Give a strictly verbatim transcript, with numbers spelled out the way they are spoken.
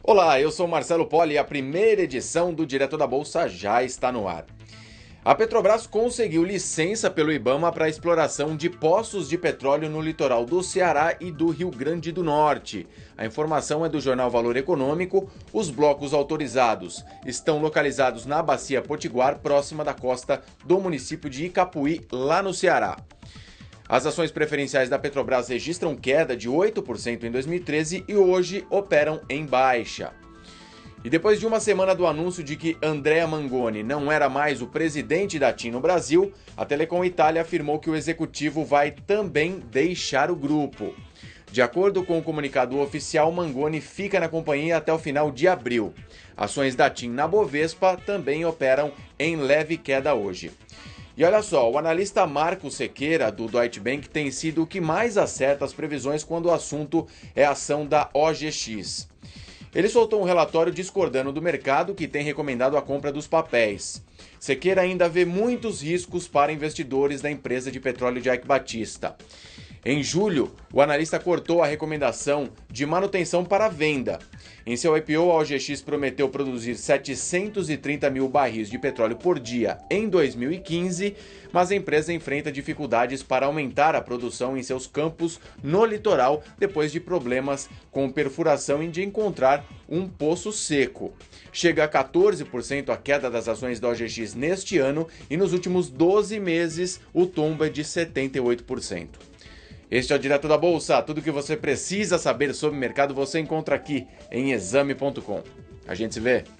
Olá, eu sou Marcelo Poli e a primeira edição do Direto da Bolsa já está no ar. A Petrobras conseguiu licença pelo IBAMA para a exploração de poços de petróleo no litoral do Ceará e do Rio Grande do Norte. A informação é do jornal Valor Econômico. Os blocos autorizados estão localizados na Bacia Potiguar, próxima da costa do município de Icapuí, lá no Ceará. As ações preferenciais da Petrobras registram queda de oito por cento em dois mil e treze e hoje operam em baixa. E depois de uma semana do anúncio de que Andrea Mangoni não era mais o presidente da TIM no Brasil, a Telecom Itália afirmou que o executivo vai também deixar o grupo. De acordo com o comunicado oficial, Mangoni fica na companhia até o final de abril. Ações da TIM na Bovespa também operam em leve queda hoje. E olha só, o analista Marco Sequeira, do Deutsche Bank, tem sido o que mais acerta as previsões quando o assunto é a ação da O G X. Ele soltou um relatório discordando do mercado, que tem recomendado a compra dos papéis. Sequeira ainda vê muitos riscos para investidores da empresa de petróleo de Eike Batista. Em julho, o analista cortou a recomendação de manutenção para venda. Em seu I P O, a O G X prometeu produzir setecentos e trinta mil barris de petróleo por dia em dois mil e quinze, mas a empresa enfrenta dificuldades para aumentar a produção em seus campos no litoral depois de problemas com perfuração e de encontrar um poço seco. Chega a quatorze por cento a queda das ações da O G X neste ano e nos últimos doze meses o tombo é de setenta e oito por cento. Este é o Direto da Bolsa. Tudo o que você precisa saber sobre o mercado você encontra aqui em exame ponto com. A gente se vê.